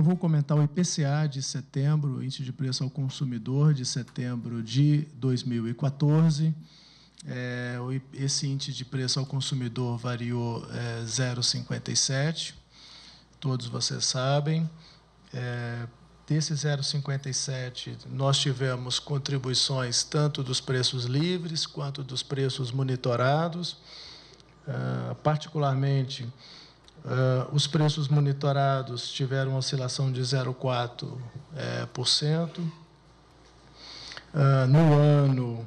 Eu vou comentar o IPCA de setembro, Índice de Preço ao Consumidor de setembro de 2014. Esse índice de preço ao consumidor variou 0,57, todos vocês sabem. Desse 0,57, nós tivemos contribuições tanto dos preços livres quanto dos preços monitorados. Particularmente, os preços monitorados tiveram uma oscilação de 0,4%. No ano,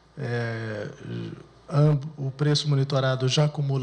o preço monitorado já acumula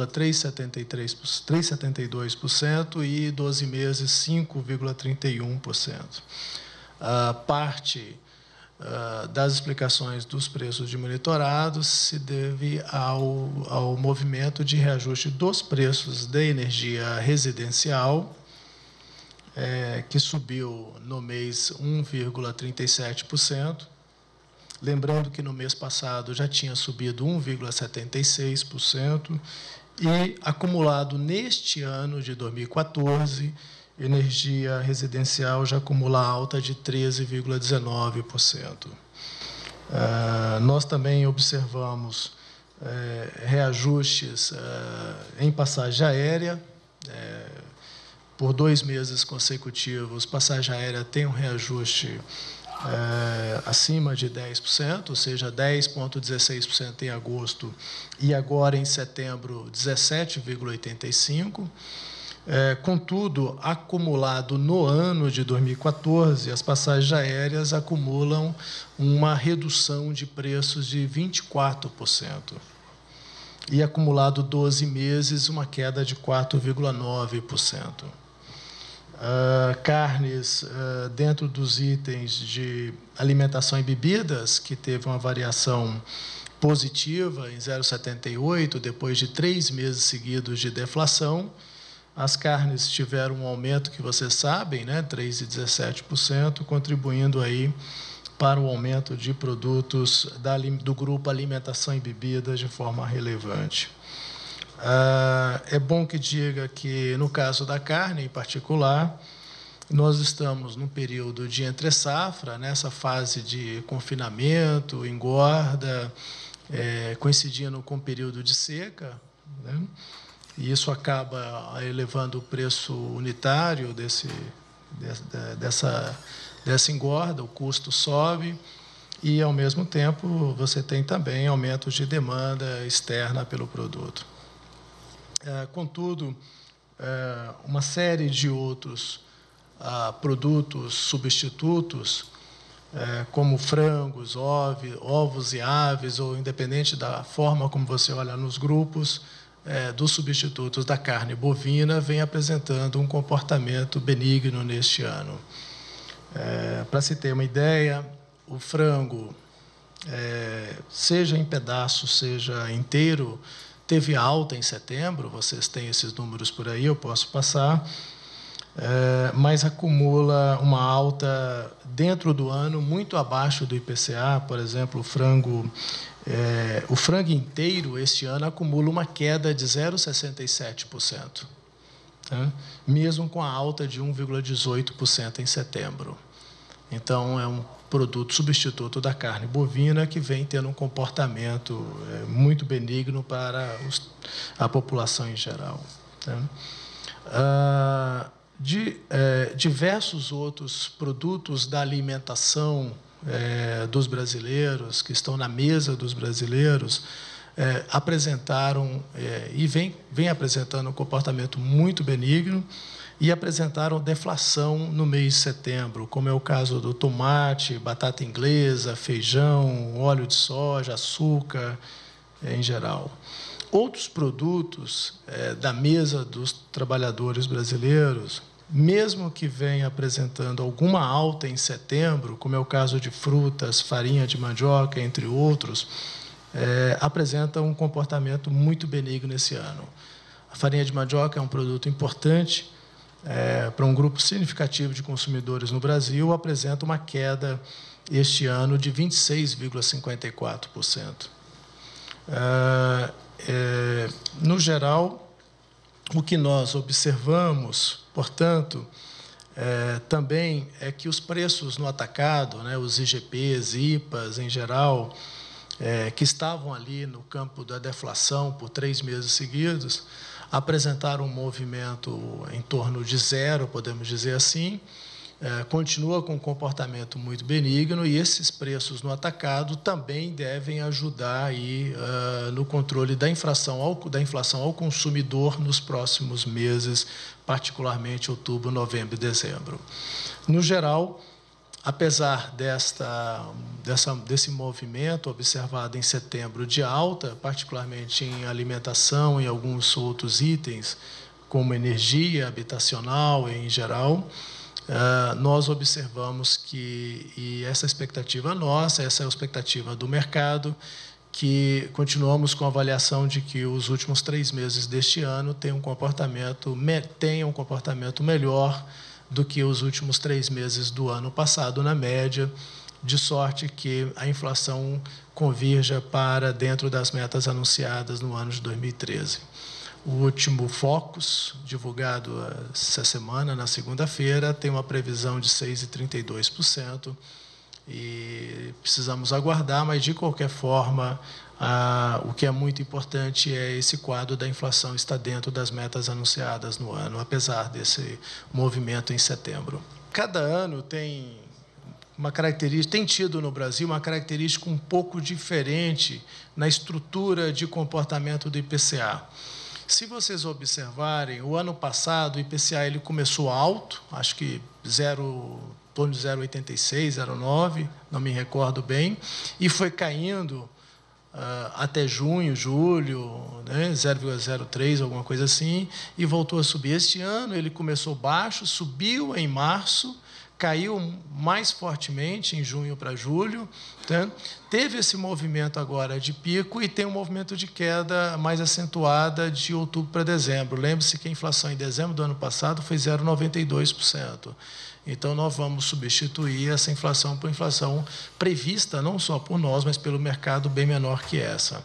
3,72% e 12 meses 5,31%. Parte das explicações dos preços de monitorados se deve ao movimento de reajuste dos preços da energia residencial, que subiu no mês 1,37%. Lembrando que no mês passado já tinha subido 1,76% e, acumulado neste ano de 2014, energia residencial já acumula alta de 13,19%. Nós também observamos reajustes em passagem aérea. Por 2 meses consecutivos, passagem aérea tem um reajuste acima de 10%, ou seja, 10,16% em agosto e agora em setembro 17,85%. Contudo, acumulado no ano de 2014, as passagens aéreas acumulam uma redução de preços de 24%. E acumulado 12 meses, uma queda de 4,9%. Carnes, dentro dos itens de alimentação e bebidas, que teve uma variação positiva em 0,78, depois de 3 meses seguidos de deflação. As carnes tiveram um aumento que vocês sabem, 3,17%, contribuindo aí para o aumento de produtos do grupo alimentação e bebidas de forma relevante. É bom que diga que, no caso da carne, em particular, nós estamos num período de entre-safra, nessa fase de confinamento, engorda, coincidindo com o período de seca, e isso acaba elevando o preço unitário dessa engorda, o custo sobe, e, ao mesmo tempo, você tem também aumentos de demanda externa pelo produto. Contudo, uma série de outros produtos substitutos, como frangos, ovos e aves, ou independente da forma como você olha nos grupos, dos substitutos da carne bovina, vem apresentando um comportamento benigno neste ano. Para se ter uma ideia, o frango, seja em pedaços, seja inteiro, teve alta em setembro, vocês têm esses números por aí, eu posso passar, mas acumula uma alta dentro do ano muito abaixo do IPCA. Por exemplo, o frango inteiro este ano acumula uma queda de 0,67%, mesmo com a alta de 1,18% em setembro. Então, é um produto substituto da carne bovina que vem tendo um comportamento muito benigno para a população em geral. Diversos outros produtos da alimentação dos brasileiros, que estão na mesa dos brasileiros, apresentaram e vem apresentando um comportamento muito benigno e apresentaram deflação no mês de setembro, como é o caso do tomate, batata inglesa, feijão, óleo de soja, açúcar, em geral. Outros produtos da mesa dos trabalhadores brasileiros, mesmo que venha apresentando alguma alta em setembro, como é o caso de frutas, farinha de mandioca, entre outros, apresentam um comportamento muito benigno esse ano. A farinha de mandioca é um produto importante para um grupo significativo de consumidores no Brasil, apresenta uma queda este ano de 26,54%. No geral, o que nós observamos, portanto, também é que os preços no atacado, né, os IGPs, IPAs em geral, que estavam ali no campo da deflação por 3 meses seguidos, apresentaram um movimento em torno de zero, podemos dizer assim, continua com um comportamento muito benigno, e esses preços no atacado também devem ajudar aí, no controle da inflação ao consumidor nos próximos meses, particularmente outubro, novembro e dezembro. No geral, apesar desse movimento observado em setembro de alta, particularmente em alimentação e alguns outros itens, como energia habitacional em geral, nós observamos que, e essa expectativa nossa, essa é a expectativa do mercado, que continuamos com a avaliação de que os últimos 3 meses deste ano tenham um comportamento melhor do que os últimos 3 meses do ano passado, na média, de sorte que a inflação convirja para dentro das metas anunciadas no ano de 2013. O último Focus, divulgado essa semana, na segunda-feira, tem uma previsão de 6,32%, e precisamos aguardar, mas, de qualquer forma, o que é muito importante é esse quadro da inflação estar dentro das metas anunciadas no ano, apesar desse movimento em setembro. Cada ano tem uma característica, tem tido no Brasil uma característica um pouco diferente na estrutura de comportamento do IPCA. Se vocês observarem, o ano passado o IPCA ele começou alto, acho que em torno de 0,86, 0,9, não me recordo bem, e foi caindo até junho, julho, né, 0,03, alguma coisa assim, e voltou a subir. Este ano ele começou baixo, subiu em março, caiu mais fortemente em junho para julho, tá? Teve esse movimento agora de pico e tem um movimento de queda mais acentuada de outubro para dezembro. Lembre-se que a inflação em dezembro do ano passado foi 0,92%. Então, nós vamos substituir essa inflação por inflação prevista, não só por nós, mas pelo mercado, bem menor que essa.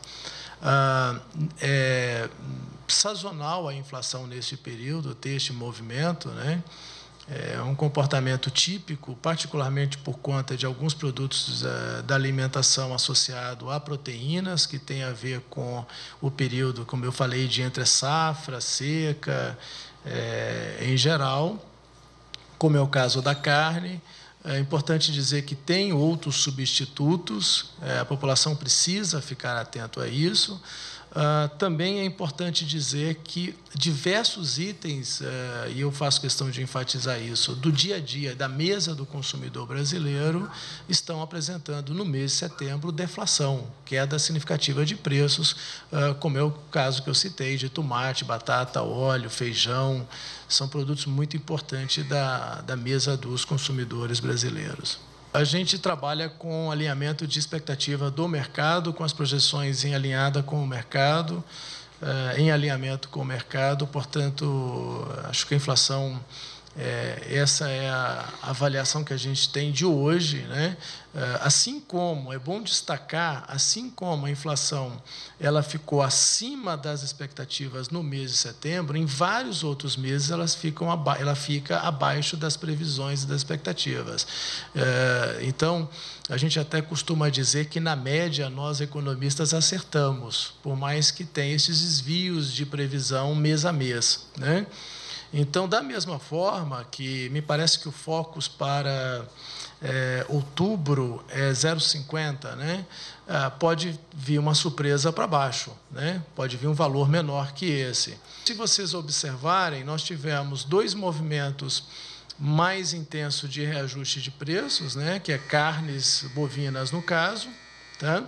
É sazonal a inflação neste período, ter este movimento, né? É um comportamento típico, particularmente por conta de alguns produtos da alimentação associado a proteínas, que tem a ver com o período, como eu falei, de entre safra, seca, em geral, como é o caso da carne. É importante dizer que tem outros substitutos, a população precisa ficar atento a isso. Também é importante dizer que diversos itens, e eu faço questão de enfatizar isso, do dia a dia, da mesa do consumidor brasileiro, estão apresentando, no mês de setembro, deflação, queda significativa de preços, como é o caso que eu citei, de tomate, batata, óleo, feijão, são produtos muito importantes da mesa dos consumidores brasileiros. A gente trabalha com alinhamento de expectativa do mercado, com as projeções em alinhada com o mercado, em alinhamento com o mercado. Portanto, acho que a inflação, essa é a avaliação que a gente tem de hoje, né? Assim como, é bom destacar, assim como a inflação ela ficou acima das expectativas no mês de setembro, em vários outros meses ela fica abaixo das previsões e das expectativas. Então, a gente até costuma dizer que, na média, nós, economistas, acertamos, por mais que tenha esses desvios de previsão mês a mês, né? Então, da mesma forma que me parece que o Focus para outubro é 0,50, né? Pode vir uma surpresa para baixo, né? Pode vir um valor menor que esse. Se vocês observarem, nós tivemos 2 movimentos mais intensos de reajuste de preços, né? Que é carnes bovinas, no caso, tá?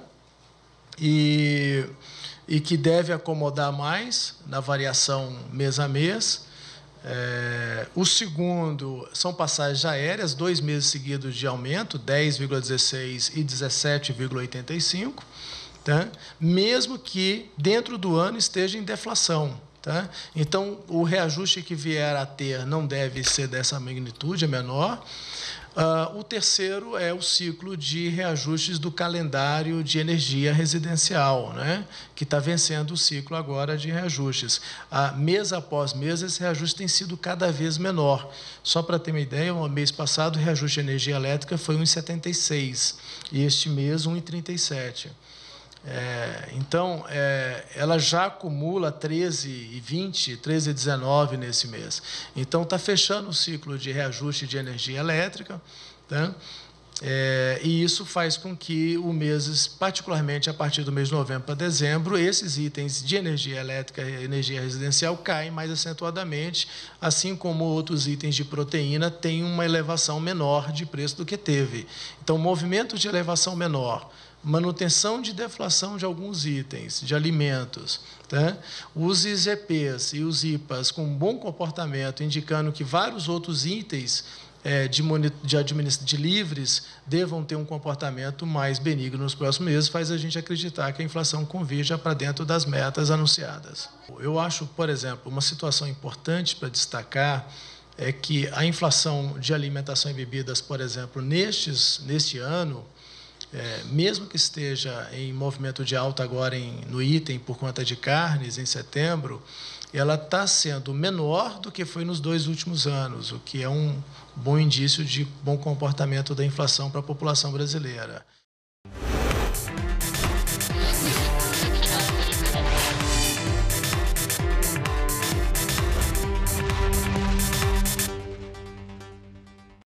E que deve acomodar mais na variação mês a mês. O segundo são passagens aéreas, 2 meses seguidos de aumento, 10,16 e 17,85, tá? Mesmo que dentro do ano esteja em deflação. Tá? Então, o reajuste que vier a ter não deve ser dessa magnitude, é menor. O terceiro é o ciclo de reajustes do calendário de energia residencial, né, que está vencendo o ciclo agora de reajustes. Mês após mês, esse reajuste tem sido cada vez menor. Só para ter uma ideia, no mês passado, o reajuste de energia elétrica foi 1,76 e este mês 1,37. Então, ela já acumula 13,20, 13,19 nesse mês. Então, está fechando o ciclo de reajuste de energia elétrica, tá? E isso faz com que o mês, particularmente a partir do mês de novembro para dezembro, esses itens de energia elétrica e energia residencial caem mais acentuadamente, assim como outros itens de proteína têm uma elevação menor de preço do que teve. Então, movimento de elevação menor, manutenção de deflação de alguns itens, de alimentos, tá? Os IZPs e os IPAs com bom comportamento, indicando que vários outros itens de livres devam ter um comportamento mais benigno nos próximos meses, faz a gente acreditar que a inflação convirja para dentro das metas anunciadas. Eu acho, por exemplo, uma situação importante para destacar é que a inflação de alimentação e bebidas, por exemplo, neste ano, mesmo que esteja em movimento de alta agora no item por conta de carnes, em setembro, ela está sendo menor do que foi nos 2 últimos anos, o que é um bom indício de bom comportamento da inflação para a população brasileira.